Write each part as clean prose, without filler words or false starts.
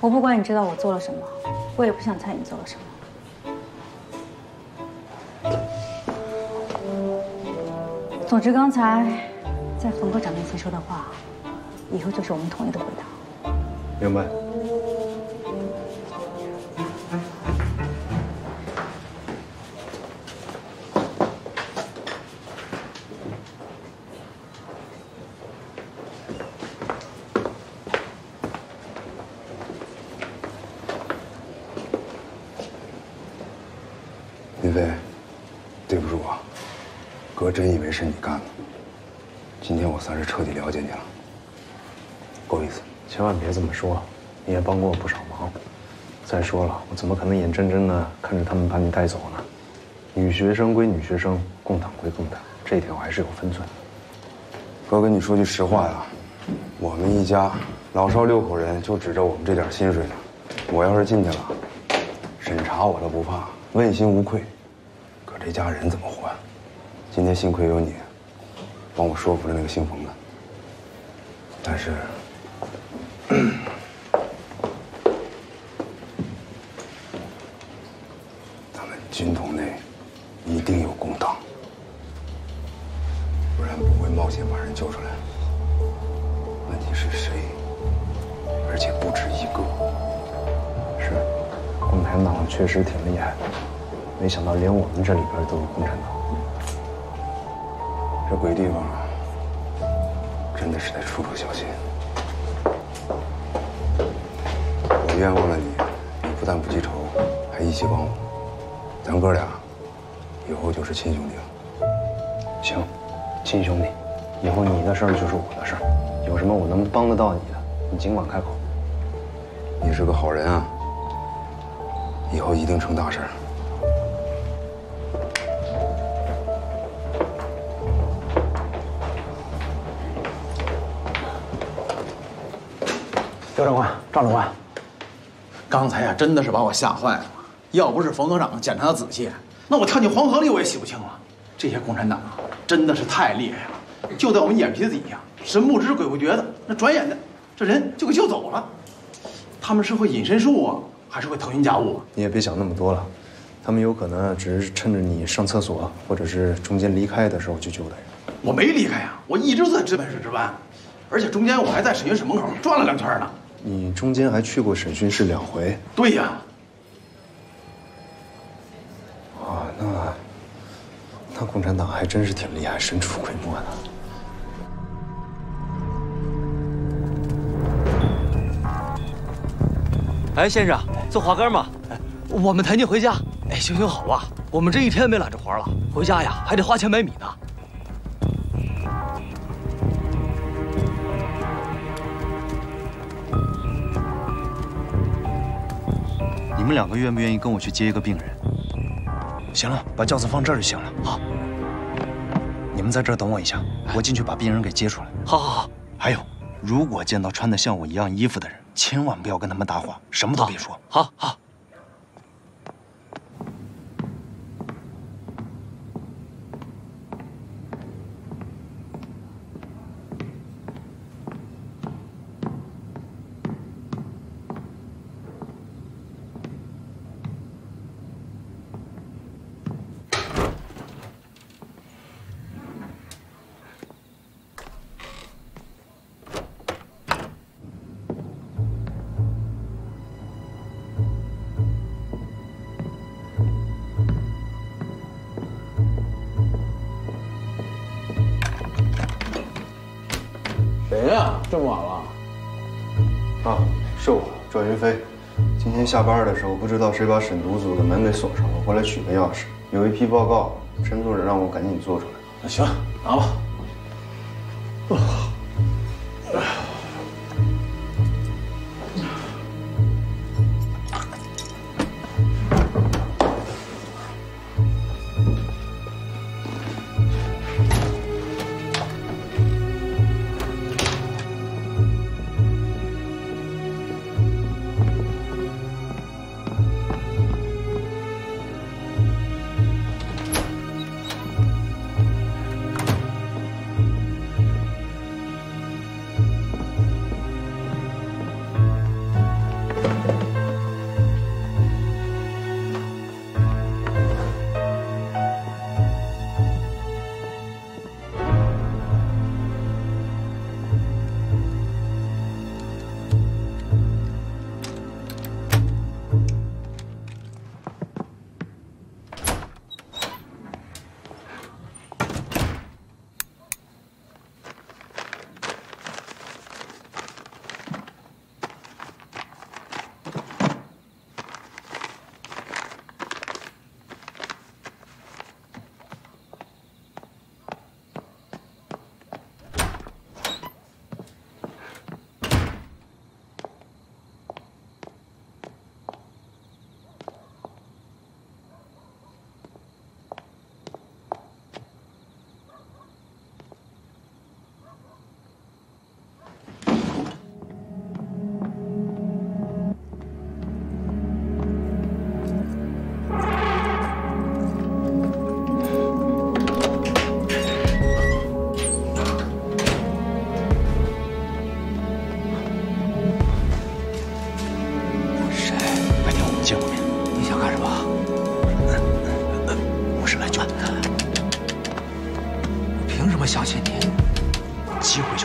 我不管你知道我做了什么，我也不想猜你做了什么。总之，刚才在冯科长面前说的话，以后就是我们统一的回答。 明白。 林飞，对不住啊，哥真以为是你干的。今天我算是彻底了解你了，够意思。 千万别这么说，你也帮过我不少忙。再说了，我怎么可能眼睁睁地看着他们把你带走呢？女学生归女学生，共党归共党，这一点我还是有分寸的。 哥跟你说句实话呀，我们一家老少6口人就指着我们这点薪水呢。我要是进去了，审查我都不怕，问心无愧。可这家人怎么还？今天幸亏有你，帮我说服了那个姓冯的。但是，咱们军统内一定有共党，不然不会冒险把人救出来。问题是谁？而且不止一个。 是，共产党确实挺厉害的，没想到连我们这里边都有共产党。 这鬼地方啊，真的是得处处小心。我冤枉了你，你不但不记仇，还一起帮我。咱哥俩以后就是亲兄弟了。 行，亲兄弟，以后你的事儿就是我的事儿，有什么我能帮得到你的，你尽管开口。 你是个好人啊，以后一定成大事。 刘长官、赵长官，刚才呀，真的是把我吓坏了。要不是冯科长检查的仔细，那我跳进黄河里我也洗不清了。这些共产党啊，真的是太厉害了，就在我们眼皮子底下，神不知鬼不觉的，那转眼的这人就给救走了。他们是会隐身术啊，还是会腾云驾雾啊？ 你也别想那么多了，他们有可能只是趁着你上厕所或者是中间离开的时候去救的人。我没离开呀，我一直在值班室值班，而且中间我还在审讯室门口转了2圈呢。 你中间还去过审讯室2回？ 对呀。 啊，那共产党还真是挺厉害，神出鬼没的。 哎，先生，做滑竿吗？我们抬您回家。哎，行好啊，我们这一天没揽着活了，回家呀还得花钱买米呢。 你们2个愿不愿意跟我去接一个病人？行了，把轿子放这儿就行了。好，你们在这儿等我一下，我进去把病人给接出来。 好。 还有，如果见到穿的像我一样衣服的人，千万不要跟他们搭话，什么都别说。 好。 谁呀？这么晚了？ 啊，是我，赵云飞。今天下班的时候，不知道谁把审读组的门给锁上了，我回来取个钥匙。有一批报告，陈组长让我赶紧做出来。 那行，拿吧。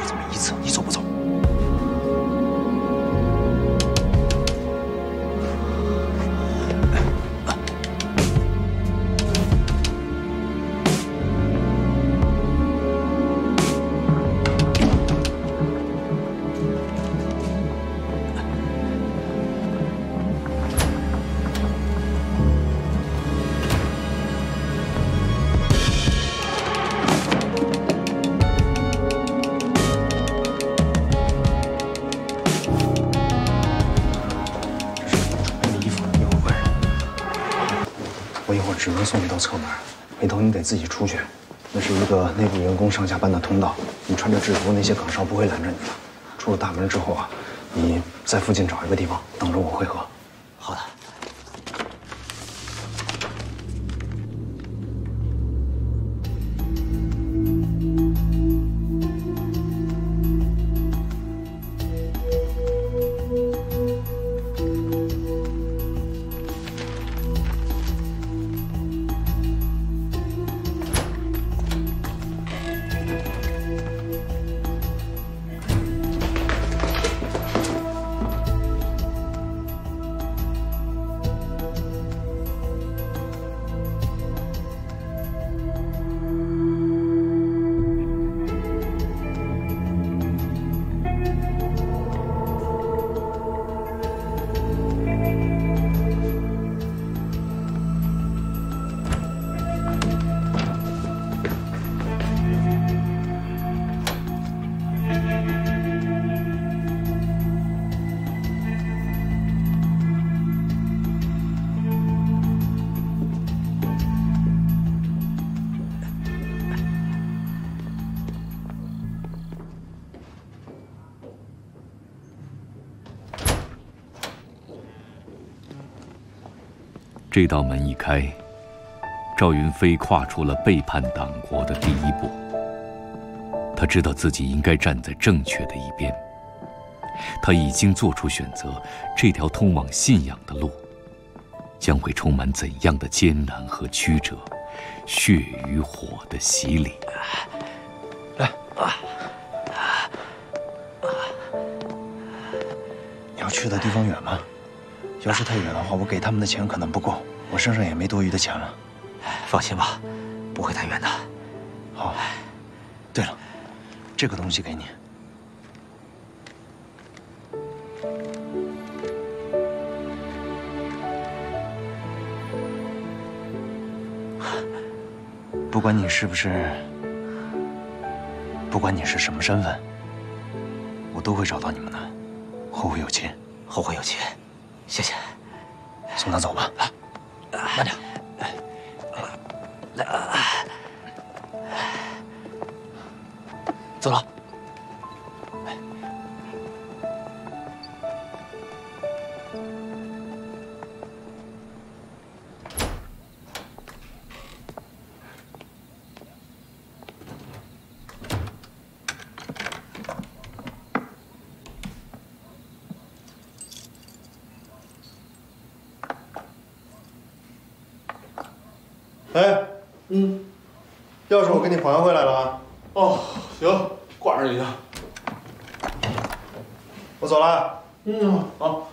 这么一次，你走不走？ 只能送你到侧门，回头你得自己出去。那是一个内部员工上下班的通道，你穿着制服，那些岗哨不会拦着你的。出了大门之后啊，你在附近找一个地方等着我会合。 好的。 这道门一开，赵云飞跨出了背叛党国的第一步。他知道自己应该站在正确的一边。他已经做出选择，这条通往信仰的路，将会充满怎样的艰难和曲折，血与火的洗礼。 来，你要去的地方远吗？要是太远的话，我给他们的钱可能不够，我身上也没多余的钱了。 放心吧，不会太远的。 好。对了，这个东西给你。不管你是什么身份，我都会找到你们的。后会有期。 后会有期。谢谢。 送他走吧。 慢点。走了。 哎，钥匙我给你还回来了啊。 哦，行，挂上就行。 我走了。 好。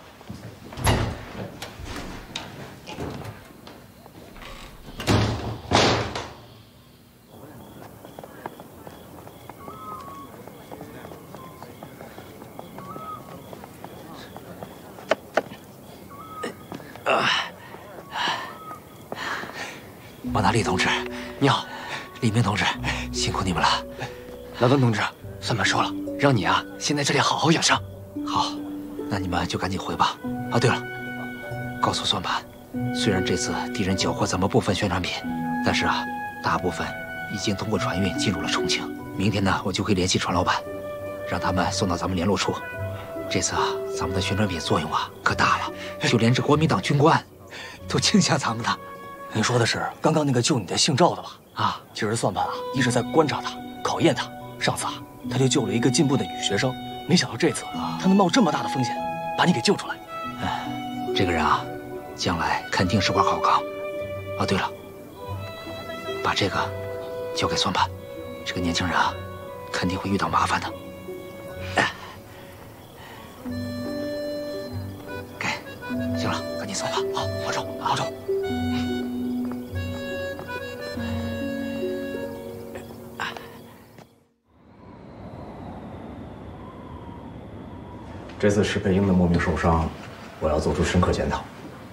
王大力同志，你好。李明同志，辛苦你们了。老邓同志，算盘说了，让你啊先在这里好好养伤。好，那你们就赶紧回吧。啊，对了，告诉算盘，虽然这次敌人缴获咱们部分宣传品，但是啊，大部分已经通过船运进入了重庆。明天呢，我就会联系船老板，让他们送到咱们联络处。这次啊，咱们的宣传品作用啊可大了，就连这国民党军官都倾向咱们的。 你说的是刚刚那个救你的姓赵的吧？啊，其实算盘啊一直在观察他，考验他。上次啊，他就救了一个进步的女学生，没想到这次他能冒这么大的风险把你给救出来。 这个人啊，将来肯定是块好钢。啊，对了，把这个交给算盘，这个年轻人啊，肯定会遇到麻烦的。 行了，赶紧送吧。好，保重，保重。 这次石佩英的莫名受伤，我要做出深刻检讨。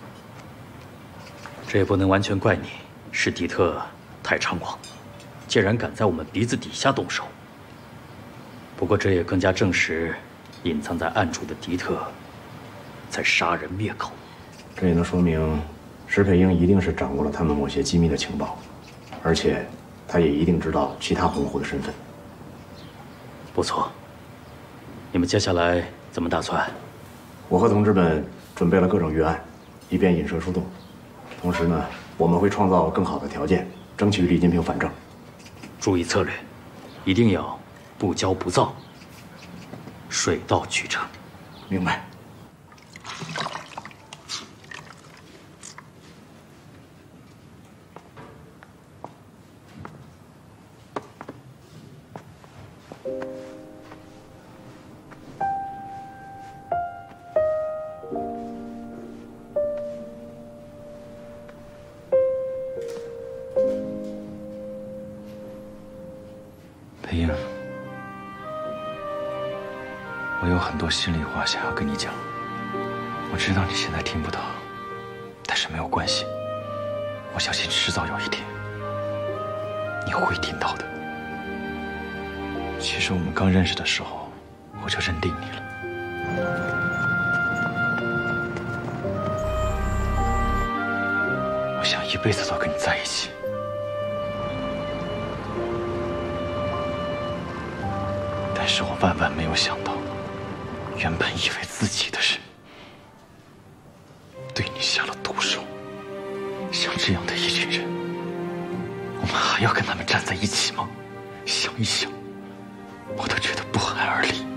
这也不能完全怪你，是迪特太猖狂，竟然敢在我们鼻子底下动手。不过这也更加证实，隐藏在暗处的迪特在杀人灭口。 这也能说明，石佩英一定是掌握了他们某些机密的情报，而且他也一定知道其他红户的身份。 不错，你们接下来怎么打算？ 我和同志们准备了各种预案，以便引蛇出洞。同时呢，我们会创造更好的条件，争取李金平反正。 注意策略，一定要不骄不躁，水到渠成。 明白。 裴英，我有很多心里话想要跟你讲。我知道你现在听不到，但是没有关系。我相信迟早有一天你会听到的。其实我们刚认识的时候，我就认定你了。我想一辈子都跟你在一起。但是我万万没有想到，原本以为自己的人，对你下了毒手。像这样的一群人，我们还要跟他们站在一起吗？想一想，我都觉得不寒而栗。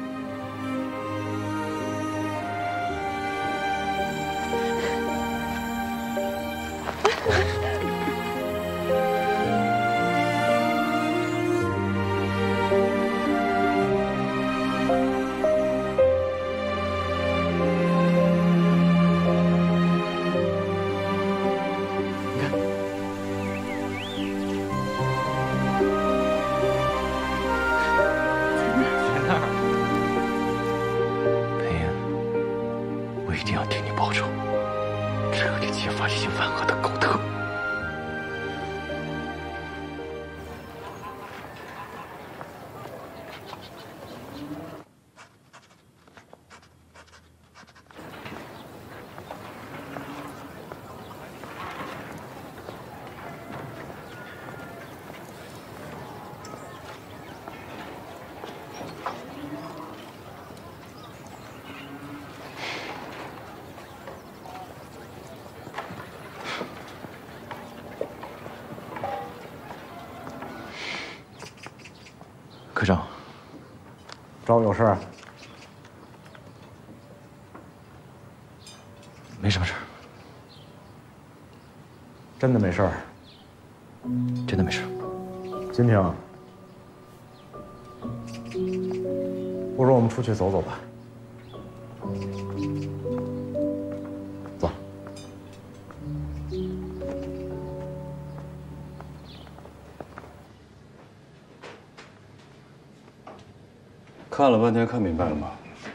科长， 找我有事儿？ 没什么事儿。 真的没事儿？ 真的没事。 金平，不如我们出去走走吧。走。 看了半天，看明白了吗？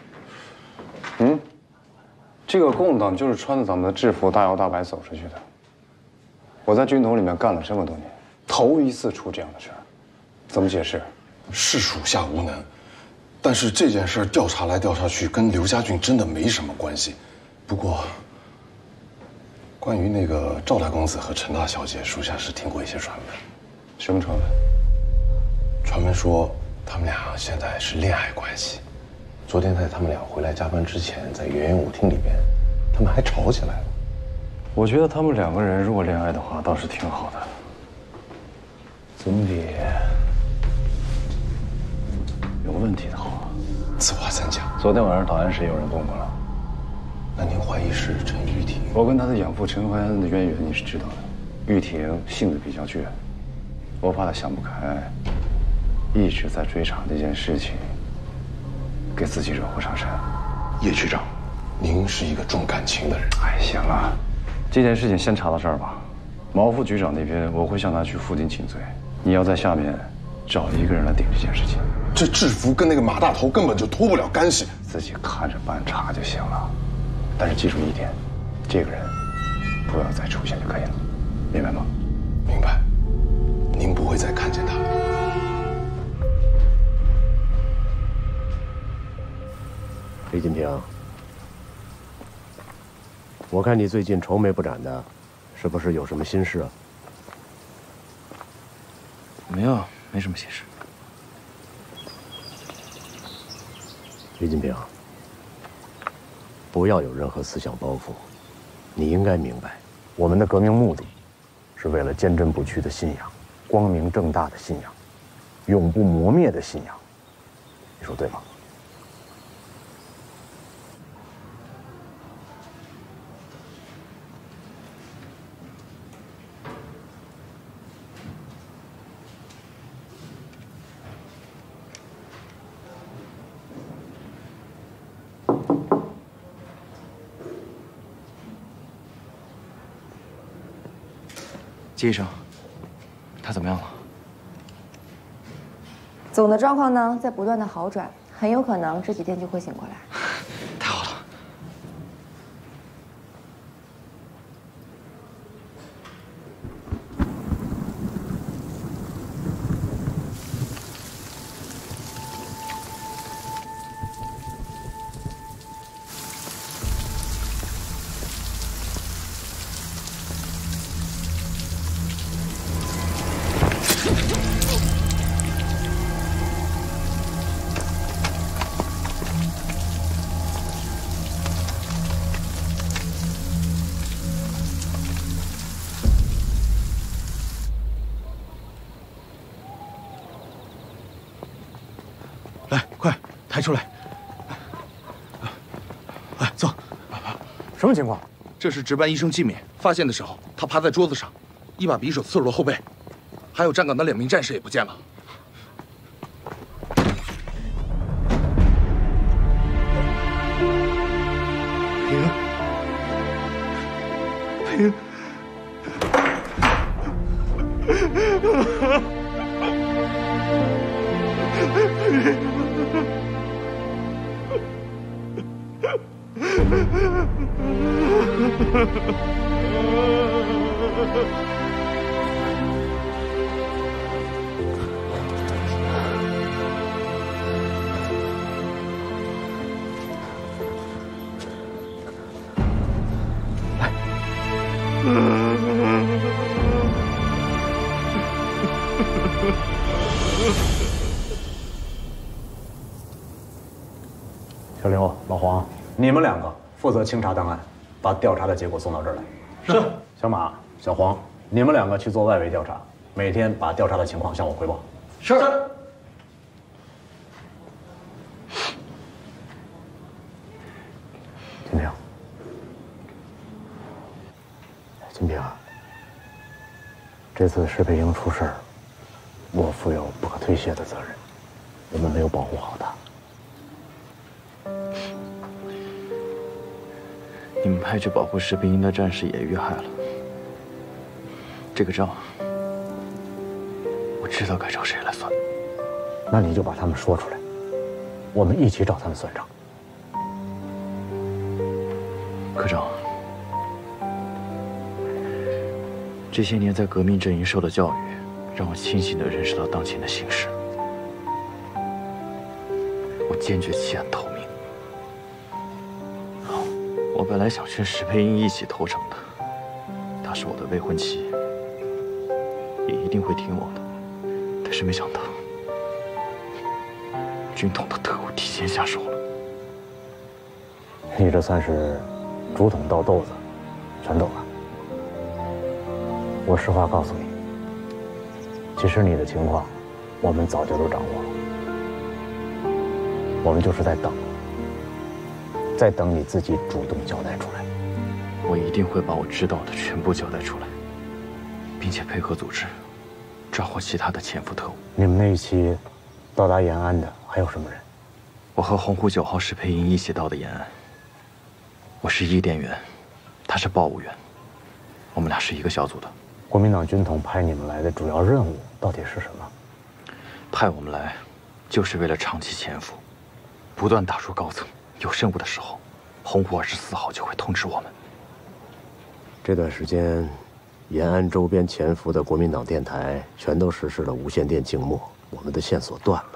这个共党就是穿着咱们的制服大摇大摆走出去的。我在军统里面干了这么多年，头一次出这样的事儿，怎么解释？ 是属下无能，但是这件事调查来调查去，跟刘家俊真的没什么关系。不过，关于那个赵大公子和陈大小姐，属下是听过一些传闻。 什么传闻？ 传闻说他们俩现在是恋爱关系。昨天在他们俩回来加班之前，在园艺舞厅里边，他们还吵起来了。 我觉得他们两个人如果恋爱的话，倒是挺好的。总比有问题的好。 此话怎讲？ 昨天晚上档案室有人问我了。 那您怀疑是陈玉婷？ 我跟她的养父陈怀恩的渊源你是知道的。玉婷性子比较倔，我怕她想不开，一直在追查这件事情，给自己惹祸上身。 叶局长， 您是一个重感情的人。 哎，行了，这件事情先查到这儿吧。毛副局长那边我会向他去负荆请罪，你要在下面找一个人来顶这件事情。 这制服跟那个马大头根本就脱不了干系， 自己看着办查就行了。但是记住一点，这个人不要再出现就可以了，明白吗？ 明白。您不会再看见他了。 李锦平，我看你最近愁眉不展的，是不是有什么心事啊？ 没有，没什么心事。 李锦平，不要有任何思想包袱。你应该明白，我们的革命目的，是为了坚贞不屈的信仰，光明正大的信仰，永不磨灭的信仰。你说对吗？ 季医生，他怎么样了？ 总的状况呢，在不断的好转，很有可能这几天就会醒过来。 太好了。 来，快抬出来！来，走。 什么情况？ 这是值班医生季敏发现的时候，他趴在桌子上，一把匕首刺入了后背，还有站岗的2名战士也不见了。平。 小刘、老黄，你们2个负责清查档案，把调查的结果送到这儿来。是。小马、小黄，你们2个去做外围调查，每天把调查的情况向我汇报。 是。 金平，金平，这次石佩英出事儿，我负有不可推卸的责任，我们没有保护好她。 你们派去保护石平英的战士也遇害了，这个账我知道该找谁来算。 那你就把他们说出来，我们一起找他们算账。 科长，这些年在革命阵营受的教育，让我清醒地认识到当前的形势。我坚决弃暗投明。 我本来想劝石佩英一起投诚的，她是我的未婚妻，也一定会听我的。但是没想到，军统的特务提前下手了。 你这算是竹筒倒豆子，全懂了。我实话告诉你，其实你的情况，我们早就都掌握了。我们就是在等。 在等你自己主动交代出来， 我一定会把我知道的全部交代出来，并且配合组织，抓获其他的潜伏特务。 你们那一期到达延安的还有什么人？ 我和洪湖9号石佩英一起到的延安， 我是伊甸园，他是报务员，我们俩是一个小组的。 国民党军统派你们来的主要任务到底是什么？ 派我们来，就是为了长期潜伏，不断打入高层。有任务的时候，洪湖24号就会通知我们。 这段时间，延安周边潜伏的国民党电台全都实施了无线电静默，我们的线索断了。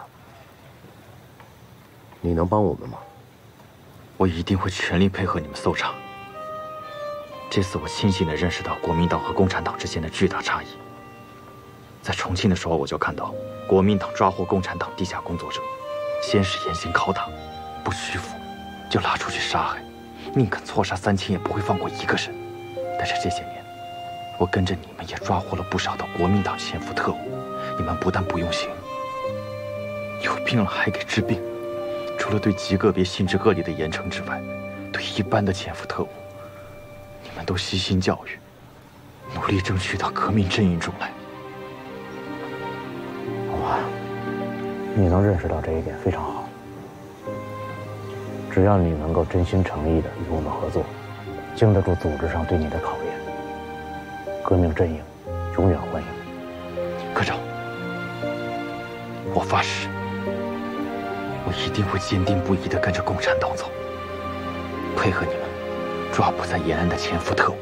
你能帮我们吗？ 我一定会全力配合你们搜查。这次我清醒地认识到国民党和共产党之间的巨大差异。在重庆的时候，我就看到国民党抓获共产党地下工作者，先是严刑拷打，不屈服就拉出去杀害，宁肯错杀3000也不会放过一个人。但是这些年，我跟着你们也抓获了不少的国民党潜伏特务，你们不但不用刑，有病了还给治病。除了对极个别性质恶劣的严惩之外，对一般的潜伏特务，你们都悉心教育，努力争取到革命阵营中来。 好吧，你能认识到这一点非常好。只要你能够真心诚意地与我们合作，经得住组织上对你的考验，革命阵营永远欢迎你。 科长，我发誓，我一定会坚定不移地跟着共产党走，配合你们抓捕在延安的潜伏特务。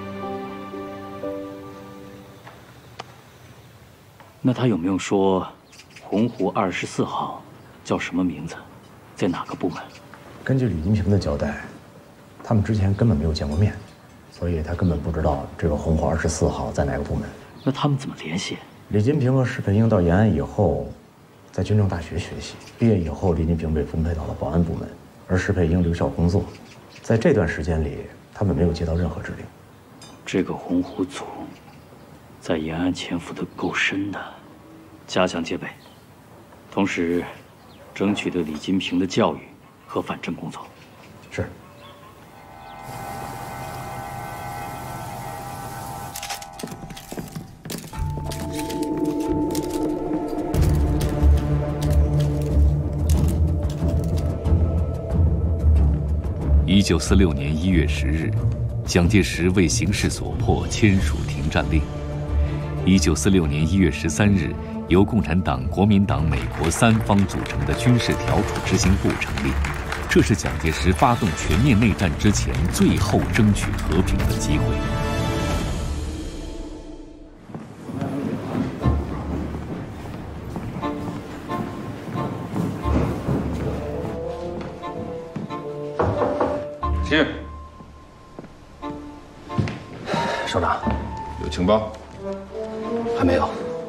那他有没有说洪湖24号叫什么名字，在哪个部门？ 根据李金平的交代，他们之前根本没有见过面，所以他根本不知道这个洪湖24号在哪个部门。 那他们怎么联系？ 李金平和施佩英到延安以后，在军政大学学习，毕业以后，李金平被分配到了保安部门，而施佩英留校工作。在这段时间里，他们没有接到任何指令。 这个洪湖组在延安潜伏的够深的，加强戒备，同时争取对李金平的教育和反正工作。 是。 1946年1月10日，蒋介石为形势所迫签署停战令。1946年1月13日，由共产党、国民党、美国3方组成的军事调处执行部成立。这是蒋介石发动全面内战之前最后争取和平的机会。 进。 首长， 有情报？ 还没有。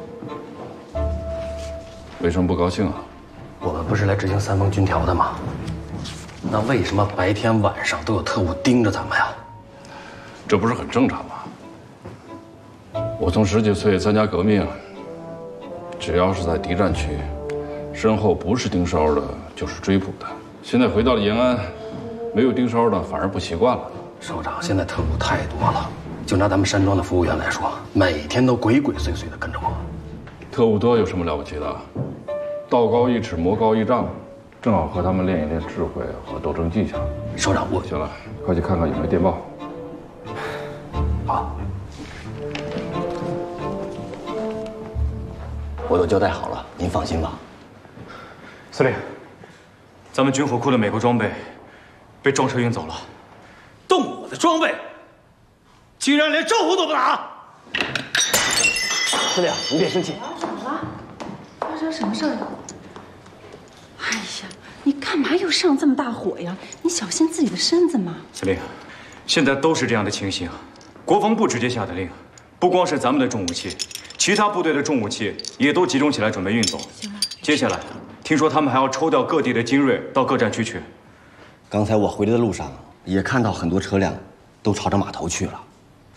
为什么不高兴啊？ 我们不是来执行3封军条的吗？那为什么白天晚上都有特务盯着咱们呀？ 这不是很正常吗？我从10几岁参加革命，只要是在敌占区，身后不是盯梢的，就是追捕的。现在回到了延安，没有盯梢的反而不习惯了。 首长，现在特务太多了，就拿咱们山庄的服务员来说，每天都鬼鬼祟祟的跟着我。 特务多有什么了不起的？道高一尺，魔高一丈，正好和他们练一练智慧和斗争技巧。 首长，我行了，快去看看有没有电报。 好，我都交代好了，您放心吧。 司令，咱们军火库的美国装备被装车运走了。 动我的装备，居然连招呼都不打！ 司令，您别生气。 怎么了？发生什么事儿了？哎呀，你干嘛又上这么大火呀？你小心自己的身子嘛。 司令，现在都是这样的情形，国防部直接下的令，不光是咱们的重武器，其他部队的重武器也都集中起来准备运走。 行了， 接下来听说他们还要抽调各地的精锐到各战区去。 刚才我回来的路上也看到很多车辆都朝着码头去了。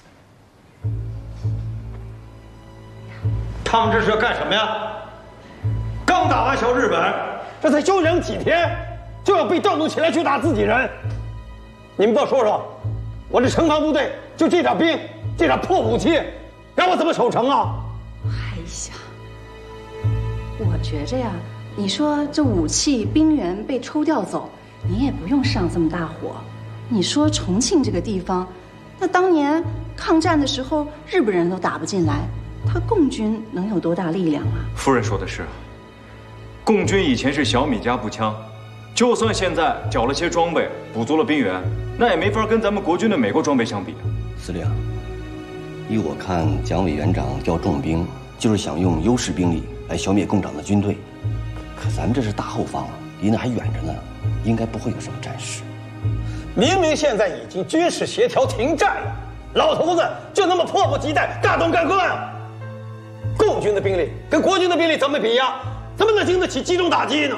他们这是要干什么呀？刚打完小日本，这才休整几天，就要被调动起来去打自己人。你们给我说说，我这城防部队就这点兵，这点破武器，让我怎么守城啊？ 哎呀，我觉着呀，你说这武器兵员被抽调走，你也不用上这么大火， 你说重庆这个地方，那当年抗战的时候，日本人都打不进来，他共军能有多大力量啊？ 夫人说的是，共军以前是小米加步枪，就算现在缴了些装备，补足了兵员，那也没法跟咱们国军的美国装备相比。 司令，依我看，蒋委员长调重兵，就是想用优势兵力来消灭共长的军队。可咱们这是大后方，离那还远着呢，应该不会有什么战事。 明明现在已经军事协调停战了，老头子就那么迫不及待、大动干戈呀！共军的兵力跟国军的兵力怎么比呀？怎么能经得起集中打击呢？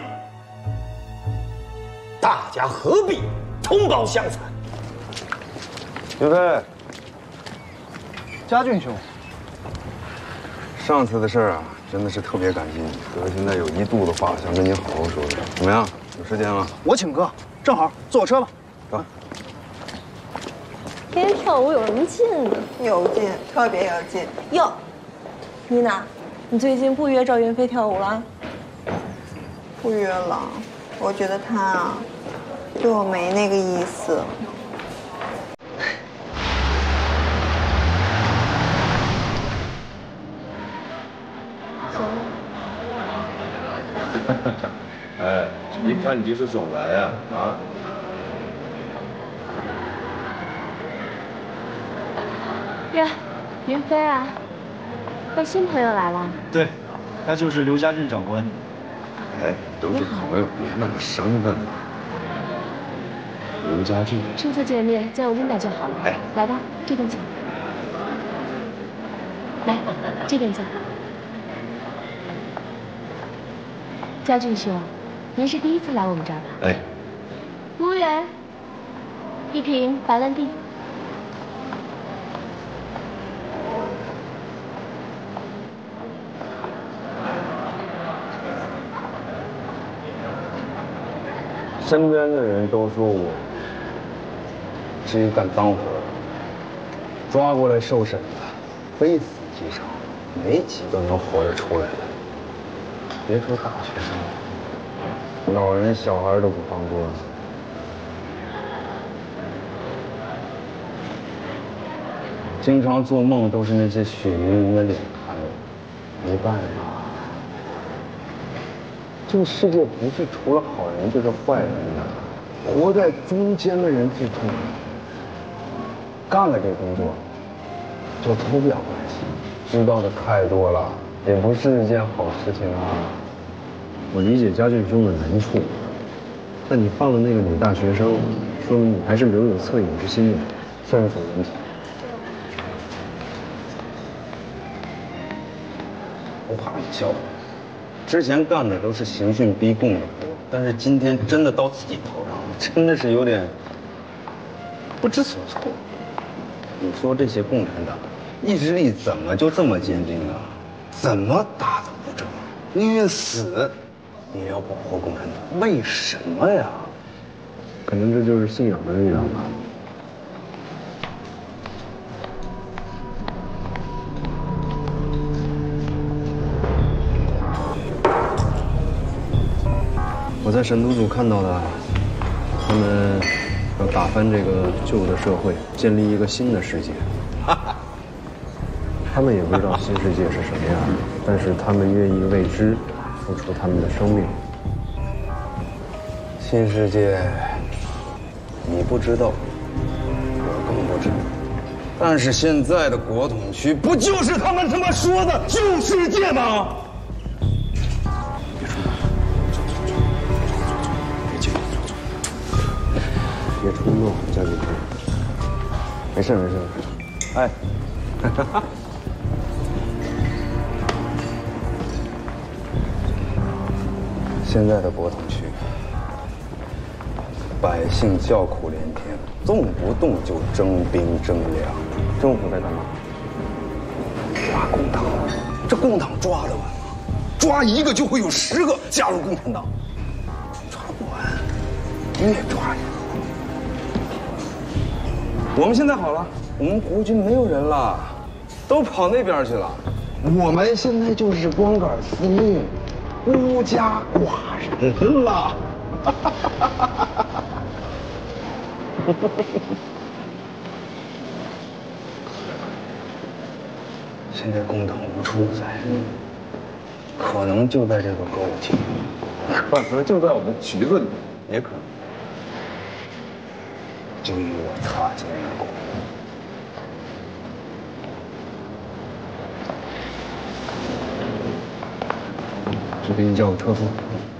大家何必同胞相残？ 刘飞， 家俊兄， 上次的事儿啊，真的是特别感激你。哥现在有一肚子话想跟你好好说说，怎么样？有时间吗？ 我请哥，正好坐我车吧。 走。 天天跳舞有什么劲呢？ 有劲，特别有劲。 哟，妮娜，你最近不约赵云飞跳舞了？ 不约了，我觉得他啊，对我没那个意思。 哎，一看你就是总来呀！啊！ 呀，云飞啊，带新朋友来了。 对，他就是刘家俊长官。 哎，都是朋友，别那么生分。刘家俊， 初次见面，叫我琳达就好了。哎，来吧，这边请。来，这边坐。家俊兄，您是第一次来我们这儿吧？ 哎， 服务员，一瓶白兰地。 身边的人都说我是一个干脏活的，抓过来受审的，非死即伤，没几个能活着出来的。别说大学生，老人小孩都不放过。经常做梦都是那些血淋淋的脸看着我，没办法。这个世界不是除了好人就是坏人的，活在中间的人最痛苦。干了这工作，就脱不了关系。知道的太多了，也不是一件好事情啊。 我理解家俊兄的难处，但你放了那个女大学生，说明你还是留有恻隐之心的，这是什么问题？ 不怕你笑。之前干的都是刑讯逼供的活，但是今天真的到自己头上了，真的是有点不知所措。你说这些共产党意志力怎么就这么坚定啊？怎么打都不正，宁愿死也要保护共产党，为什么呀？ 可能这就是信仰的力量吧。我在审读组看到的，他们要打翻这个旧的社会，建立一个新的世界。他们也不知道新世界是什么样的，但是他们愿意为之付出他们的生命。 新世界，你不知道，我更不知道。但是现在的国统区，不就是他们他妈说的旧世界吗？ 别冲动，家俊兄。没事没事。 哎，现在的国统区，百姓叫苦连天，动不动就征兵征粮。 政府在干嘛？ 抓共党。这共党抓得完吗？抓一个就会有10个加入共产党，抓不完，越抓越多。我们现在好了，我们国军没有人了，都跑那边去了。我们现在就是光杆司令，孤家寡人了。 现在共党无处不在，可能就在这个歌舞厅，可能就在我们局子里，也可能就与我擦肩而过。只给你叫个车夫。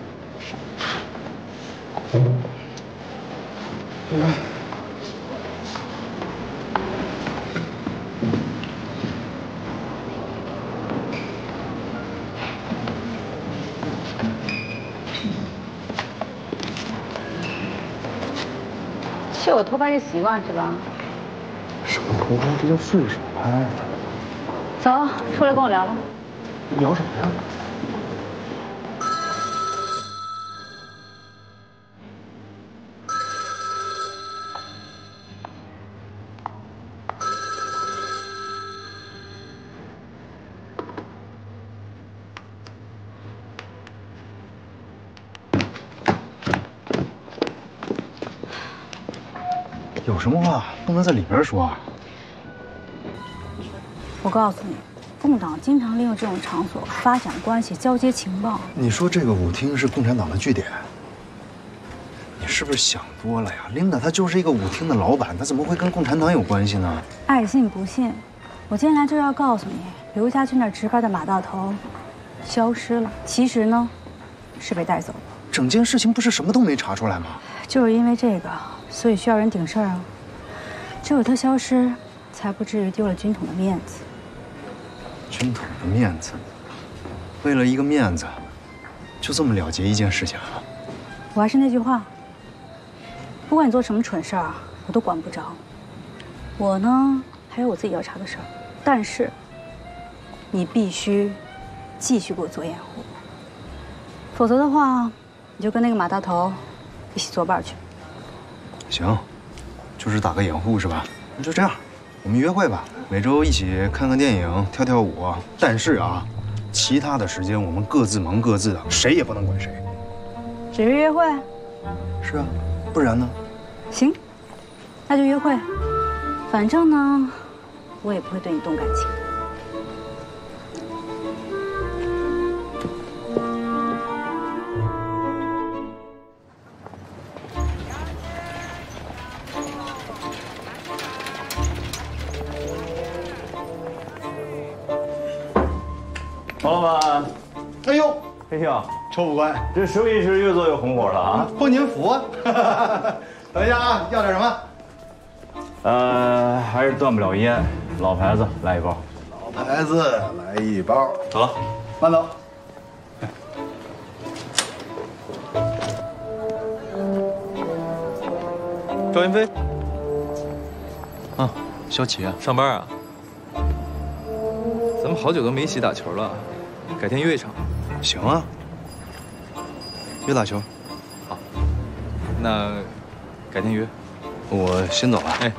是我偷拍是习惯是吧？ 什么偷拍？这叫顺手拍。 走，出来跟我聊聊。 聊什么呀？有什么话不能在里边说啊？ 我告诉你，共党经常利用这种场所发展关系、交接情报。 你说这个舞厅是共产党的据点，你是不是想多了呀？琳达她就是一个舞厅的老板，她怎么会跟共产党有关系呢？ 爱信不信，我今天来就是要告诉你，刘家军那值班的马大头消失了。其实呢，是被带走了。 整件事情不是什么都没查出来吗？ 就是因为这个，所以需要人顶事儿啊。只有他消失，才不至于丢了军统的面子。 军统的面子，为了一个面子，就这么了结一件事情啊？ 我还是那句话，不管你做什么蠢事儿，我都管不着。我呢，还有我自己要查的事儿，但是你必须继续给我做掩护，否则的话，你就跟那个马大头一起作伴去。 行，就是打个掩护是吧？那就这样，我们约会吧，每周一起看看电影、跳跳舞。但是啊，其他的时间我们各自忙各自的，谁也不能管谁。 只是约会？ 是啊，不然呢？ 行，那就约会。反正呢，我也不会对你动感情。 王老板， 哎呦， 哎呀， 臭副官， 这生意是越做越红火了啊！ 托您福啊！等一下啊，要点什么？ 还是断不了烟，老牌子来一包。 老牌子来一包。 走了， 慢走。 赵云飞， 啊，小启啊， 上班啊？咱们好久都没一起打球了，改天约一场。 行啊，约打球。 好，那改天约。 我先走了。 哎。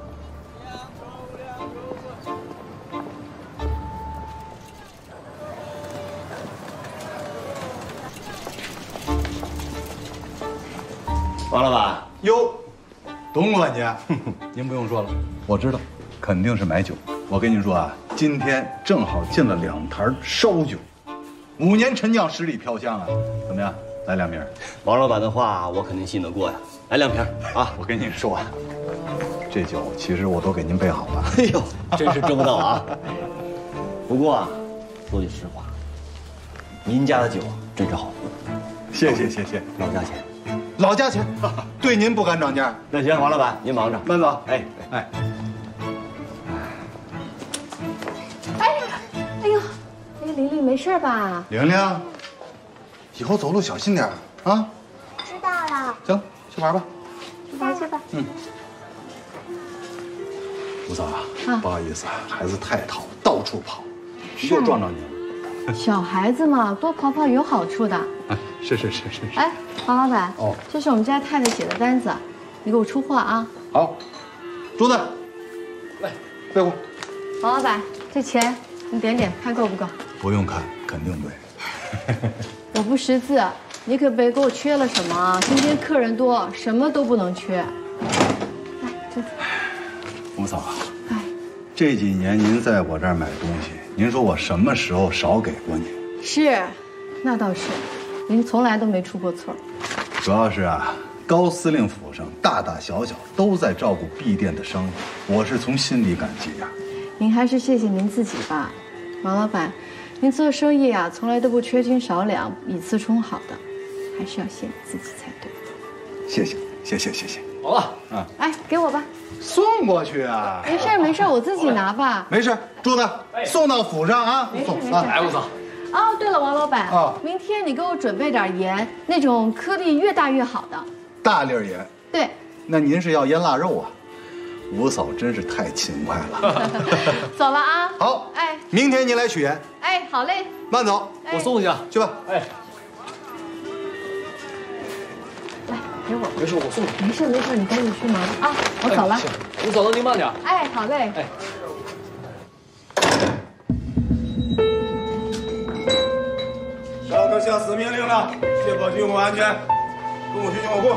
王老板，哟，董管家，您不用说了，我知道，肯定是买酒。我跟您说啊，今天正好进了2坛烧酒，5年陈酿，10里飘香啊，怎么样？来2瓶。 王老板的话，我肯定信得过呀。来2瓶啊！ 我跟您说啊，这酒其实我都给您备好了。 哎呦，真是周到啊！不过啊，说句实话，您家的酒真是好喝。 谢谢谢谢， 老家钱。 老价钱，对您不敢涨价。 那行，王老板您忙着， 慢走。 哎哎。 哎呦，玲玲没事吧？ 玲玲，以后走路小心点啊。 知道了。 行，去玩吧。 去吧去吧。 嗯。吴嫂啊，不好意思啊，孩子太淘，到处跑，又撞着你了。 小孩子嘛，多跑跑有好处的。 是。 哎，王老板， 哦， 这是我们家太太写的单子，你给我出货啊。 好，竹子，来，背过。 王老板，这钱你点点，看够不够？ 不用看，肯定对。 我不识字，你可别给我缺了什么。今天客人多，什么都不能缺。 王嫂啊，这几年您在我这儿买东西，您说我什么时候少给过您？ 是，那倒是，您从来都没出过错。 主要是啊，高司令府上大大小小都在照顾敝店的生意，我是从心里感激呀。 您还是谢谢您自己吧，王老板，您做生意啊，从来都不缺斤少两，以次充好的，还是要谢你自己才对。 谢谢，谢谢，谢谢。 好了， 啊， 哎，给我吧。 送过去啊。 没事没事，我自己拿吧。 没事，珠子，送到府上啊。 没事没事。 来，我嫂。 哦，对了，王老板，明天你给我准备点盐，那种颗粒越大越好的。 大粒盐。 对。 那您是要腌腊肉啊？五嫂真是太勤快了。 走了啊。 好。 哎。 明天您来取盐。 哎，好嘞。 慢走， 我送去。 去吧。 哎。 来，给我。 没事，我送你。 没事没事，你赶紧去忙啊，我走了。 我走了，您慢点。 哎，好嘞。 哎。 上头下死命令了，确保军务安全，跟我去军火库。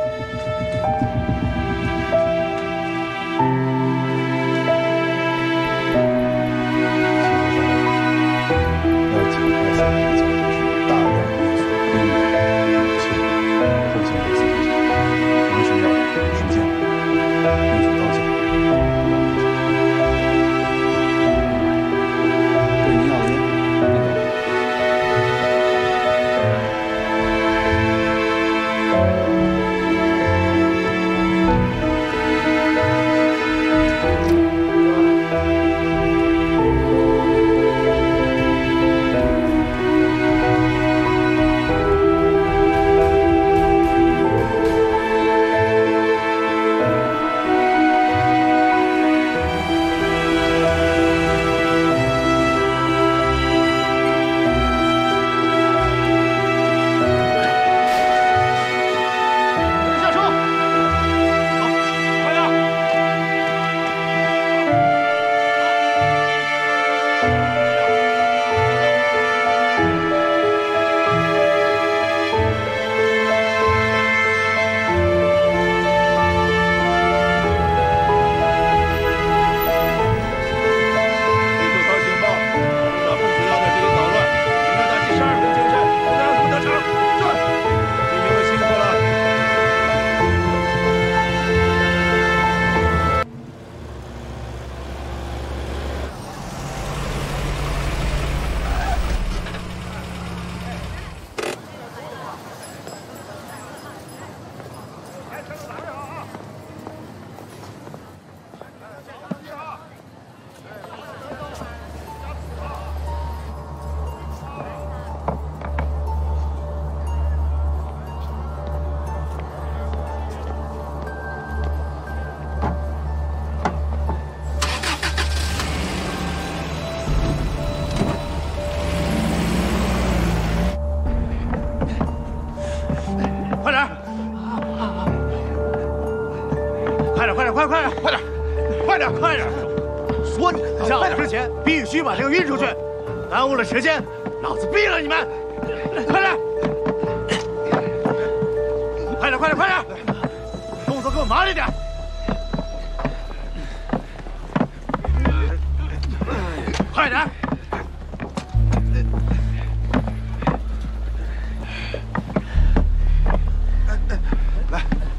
说你上来之前必须把这个运出去，耽误了时间，老子毙了你们！快点，快点，快点，快点！动作给我麻利点！快点！来，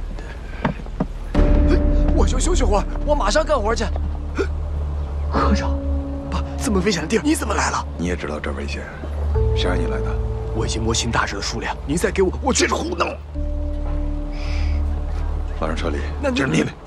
我就休息会儿，我马上干活去。科长，爸，这么危险的地儿你怎么来了？ 你也知道这危险，谁让你来的？ 我已经摸清大致的数量，您再给我，我确实糊弄。 放上车里， 那这是命令。